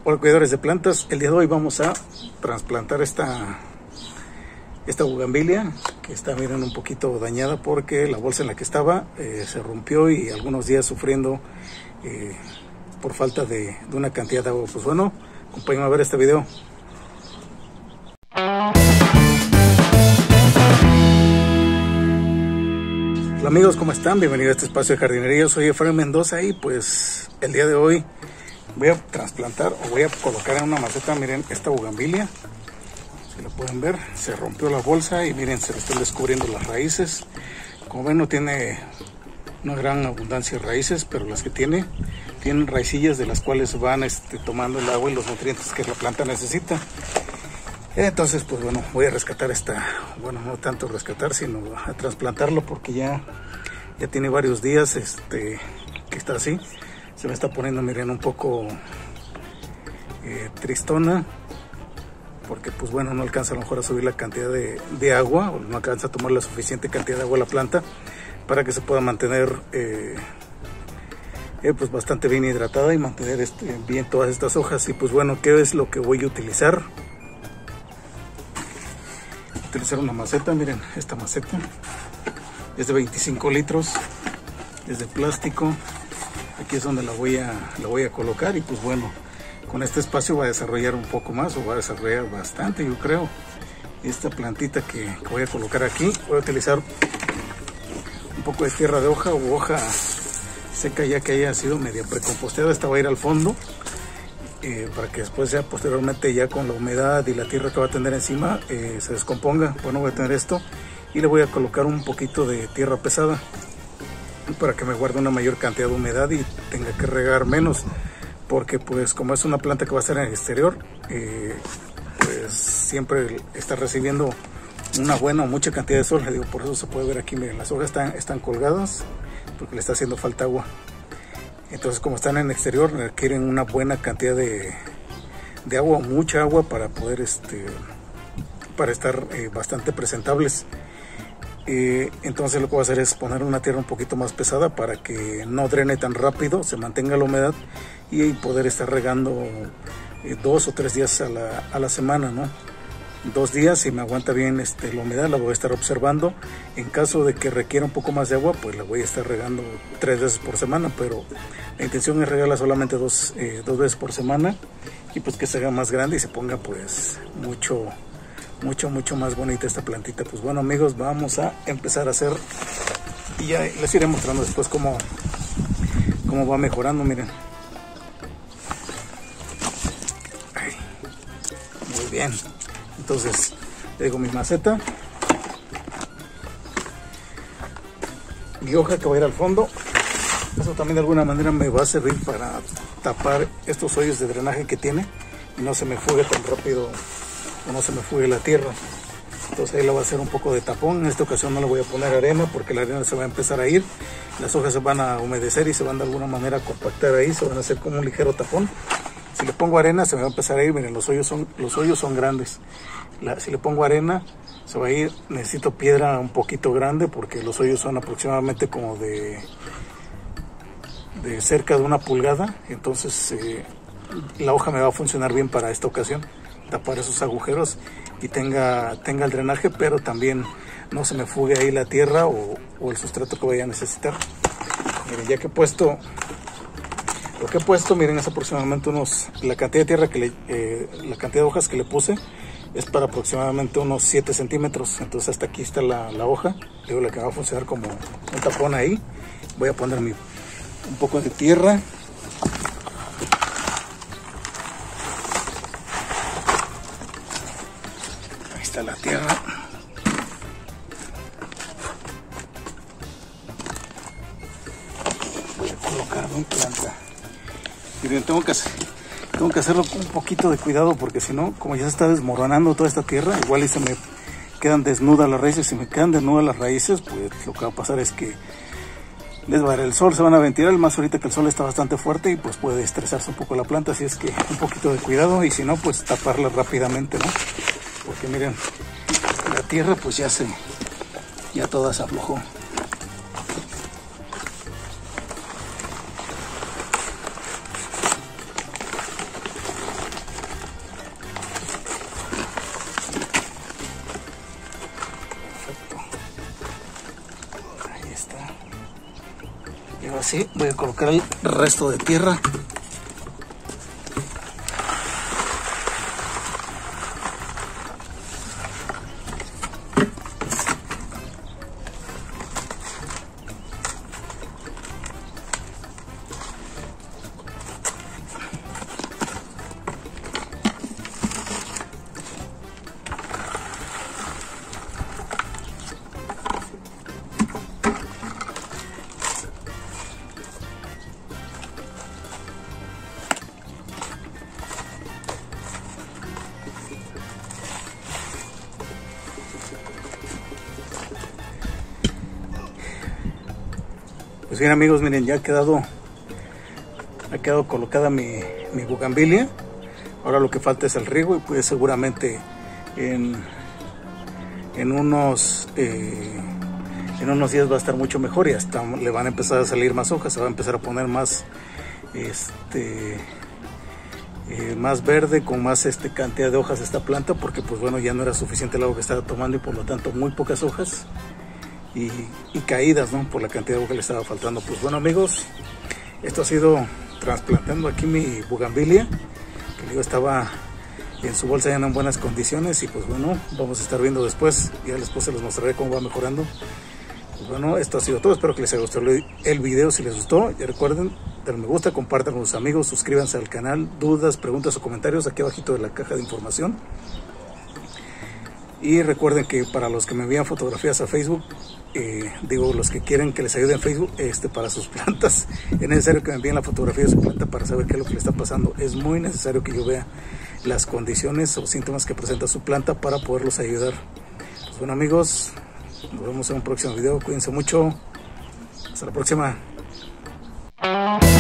Hola cuidadores de plantas, el día de hoy vamos a trasplantar esta bugambilia que está, miren, un poquito dañada porque la bolsa en la que estaba se rompió y algunos días sufriendo por falta de una cantidad de agua. Pues bueno, acompáñenme a ver este video. Hola amigos, ¿cómo están? Bienvenidos a este espacio de jardinería. Soy Efraín Mendoza y pues el día de hoy voy a trasplantar o voy a colocar en una maceta, miren, esta bugambilia. Si lo pueden ver, se rompió la bolsa y miren, se le están descubriendo las raíces. Como ven, no tiene una gran abundancia de raíces, pero las que tienen raicillas de las cuales van tomando el agua y los nutrientes que la planta necesita. Entonces, pues bueno, voy a rescatar bueno, no tanto rescatar, sino a trasplantarlo porque ya tiene varios días que está así. Se me está poniendo, miren, un poco tristona, porque pues bueno, no alcanza a lo mejor a subir la cantidad de agua, o no alcanza a tomar la suficiente cantidad de agua a la planta para que se pueda mantener pues bastante bien hidratada y mantener bien todas estas hojas. Y pues bueno, ¿qué es lo que voy a utilizar? Utilizar una maceta, miren, esta maceta es de 25 litros, es de plástico. Aquí es donde la voy a colocar y pues bueno, con este espacio va a desarrollar un poco más, o va a desarrollar bastante, yo creo. Esta plantita que voy a colocar aquí, voy a utilizar un poco de tierra de hoja o hoja seca ya que haya sido media precomposteada. Esta va a ir al fondo para que después ya posteriormente, ya con la humedad y la tierra que va a tener encima, se descomponga. Bueno, voy a tener esto y le voy a colocar un poquito de tierra pesada para que me guarde una mayor cantidad de humedad y tenga que regar menos, porque pues como es una planta que va a estar en el exterior, pues siempre está recibiendo una buena o mucha cantidad de sol. Le digo, por eso se puede ver aquí, miren, las hojas están colgadas porque le está haciendo falta agua. Entonces, como están en el exterior, requieren una buena cantidad de agua, mucha agua, para poder para estar bastante presentables. Entonces lo que voy a hacer es poner una tierra un poquito más pesada para que no drene tan rápido, se mantenga la humedad y poder estar regando 2 o 3 días a la semana, ¿no? 2 días, si me aguanta bien la humedad, la voy a estar observando. En caso de que requiera un poco más de agua, pues la voy a estar regando 3 veces por semana, pero la intención es regarla solamente 2 veces por semana, y pues que se haga más grande y se ponga pues mucho más bonita esta plantita. Pues bueno amigos, vamos a empezar a hacer y ya les iré mostrando después cómo va mejorando. Miren, ay, muy bien. Entonces tengo mi maceta, mi hoja que va a ir al fondo. Eso también de alguna manera me va a servir para tapar estos hoyos de drenaje que tiene y no se me fugue tan rápido, o no se me fugue la tierra. Entonces ahí le voy a hacer un poco de tapón. En esta ocasión no le voy a poner arena porque la arena se va a empezar a ir, las hojas se van a humedecer y se van de alguna manera a compactar ahí, se van a hacer como un ligero tapón. Si le pongo arena se me va a empezar a ir, miren, los hoyos son grandes. Si le pongo arena se va a ir. Necesito piedra un poquito grande porque los hoyos son aproximadamente como de cerca de 1 pulgada. Entonces la hoja me va a funcionar bien para esta ocasión, tapar esos agujeros y tenga el drenaje, pero también no se me fugue ahí la tierra o el sustrato que vaya a necesitar. Miren, ya que he puesto lo que he puesto, miren, es aproximadamente la cantidad de tierra la cantidad de hojas que le puse es para aproximadamente unos 7 centímetros. Entonces hasta aquí está la hoja, digo, la que va a funcionar como un tapón ahí. Voy a poner un poco de tierra. Ahí está la tierra. Voy a colocar mi planta. Y bien, tengo que hacerlo con un poquito de cuidado porque si no, como ya se está desmoronando toda esta tierra, igual y se me quedan desnudas las raíces. Si me quedan desnudas las raíces, pues lo que va a pasar es que les va a dar el sol, se van a ventilar, más ahorita que el sol está bastante fuerte y pues puede estresarse un poco la planta. Así es que un poquito de cuidado, y si no, pues taparla rápidamente, ¿no? Porque miren, la tierra pues ya toda se aflojó. Ahora sí, voy a colocar el resto de tierra. Pues bien amigos, miren, ya ha quedado colocada mi bugambilia. Ahora lo que falta es el riego y pues seguramente en unos días va a estar mucho mejor y hasta le van a empezar a salir más hojas, se va a empezar a poner más más verde, con más cantidad de hojas esta planta, porque pues bueno, ya no era suficiente el agua que estaba tomando y por lo tanto muy pocas hojas y caídas, ¿no? Por la cantidad de agua que le estaba faltando. Pues bueno amigos, esto ha sido trasplantando aquí mi bugambilia, que digo estaba en su bolsa ya en buenas condiciones y pues bueno, vamos a estar viendo después, ya después se los mostraré cómo va mejorando. Pues bueno, esto ha sido todo, espero que les haya gustado el video. Si les gustó, ya recuerden, denle me gusta, compartan con sus amigos, suscríbanse al canal, dudas, preguntas o comentarios aquí abajito de la caja de información. Y recuerden que para los que me envían fotografías a Facebook, digo, los que quieren que les ayude en Facebook para sus plantas, es necesario que me envíen la fotografía de su planta para saber qué es lo que le está pasando. Es muy necesario que yo vea las condiciones o síntomas que presenta su planta para poderlos ayudar. Pues bueno amigos, nos vemos en un próximo video, cuídense mucho, hasta la próxima.